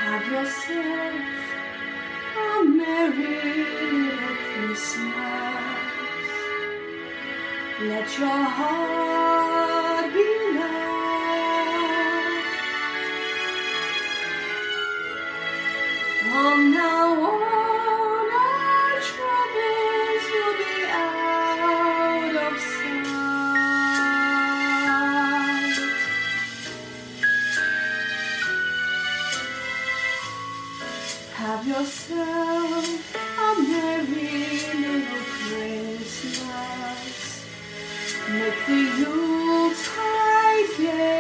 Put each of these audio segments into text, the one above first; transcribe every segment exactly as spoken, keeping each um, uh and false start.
Have yourself a merry little Christmas. Let your heart be light. From now on, our troubles will be out of sight. Have yourself a merry little Christmas. Make the Yuletide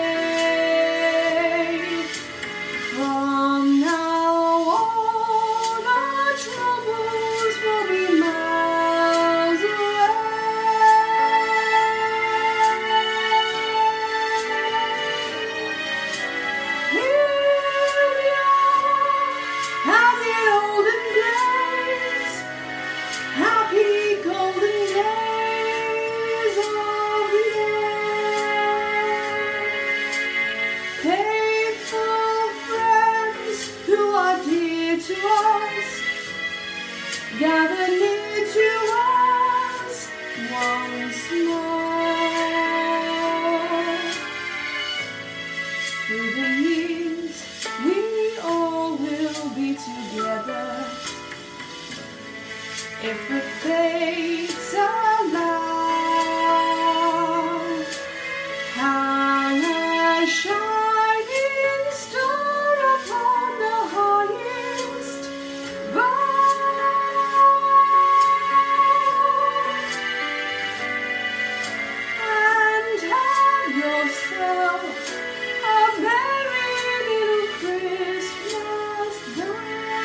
gay. From now on, our troubles will be miles away. Here we are, as in olden days, happy golden days of yore. Faithful friends who are dear to us, gather near to us once more. Through the years, we all will be together, if the fates allow. Hang a shining star upon the highest bough, and have yourself a merry little Christmas day.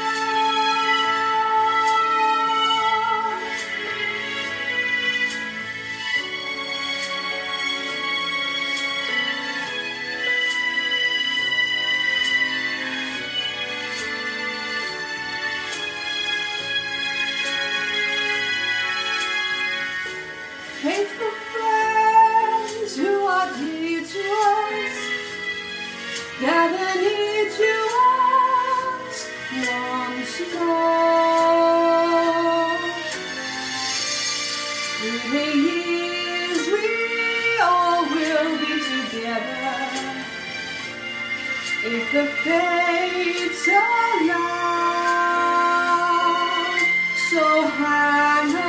Faithful friends who are dear to us, gather near to us once more. Through the years we all will be together, if the fates allow. So hang